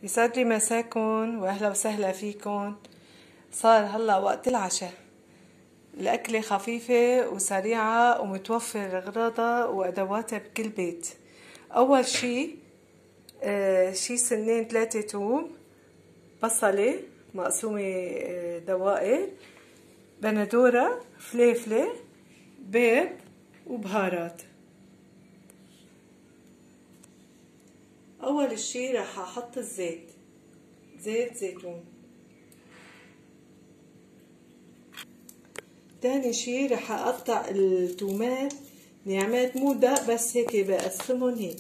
يسعد لي مساكن واهلا وسهلا فيكن. صار هلا وقت العشاء، الأكلة خفيفة وسريعة ومتوفر أغراضها وأدواتها بكل بيت. أول شي سنين 3 توم، بصلة مقسومة دوائر، بندورة، فليفلة، بيض وبهارات. أول شي راح أحط زيت زيتون. تاني شي راح أقطع التومات نعمات مو دق، بس هيك بقسمهم هيك.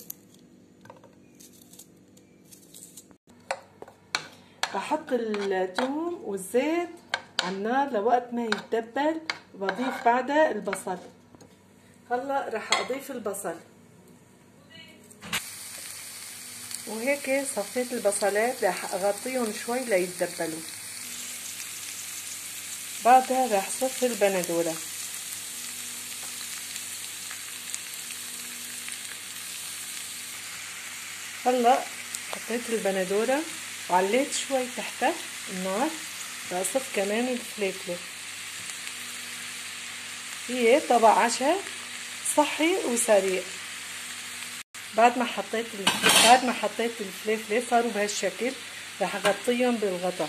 بحط الثوم والزيت على النار لوقت ما يتدبل، وبضيف بعدها البصل. هلا راح أضيف البصل، وهيك صفيت البصلات، راح أغطيهم شوي ليتدبلوا. بعدها راح صف البندورة. هلا حطيت البندورة وعليت شوي تحتها النار، بصف كمان الفليفلة. هي طبق عشاء صحي وسريع. بعد ما حطيت الفليفلة صاروا بهالشكل، راح اغطيهم بالغطا.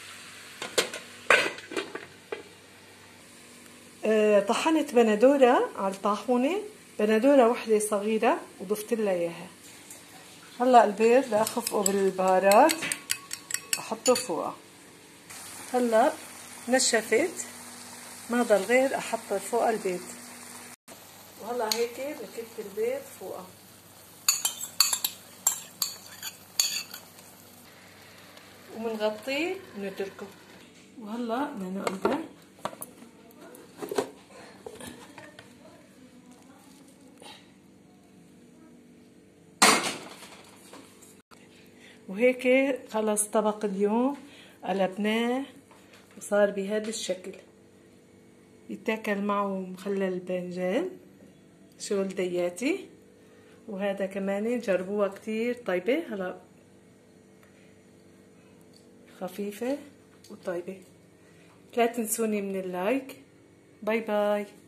طحنت بندورة على الطاحونة، بندورة وحدة صغيرة وضفت لها اياها. هلا البيض اخفقه بالبهارات احطه فوقها. هلا نشفت، ما ضل غير احط فوقها البيض. وهلا هيك بكب البيض فوقها، ومنغطيه ونتركه. وهلا بدنا نقلبه. وهيك خلص طبق اليوم، قلبناه وصار بهذا الشكل. يتاكل معه مخلل باذنجان، شغل دياتي. وهذا كمان جربوها كتير طيبة، هلا خفيفة وطيبة. لا تنسوني من اللايك. باي باي.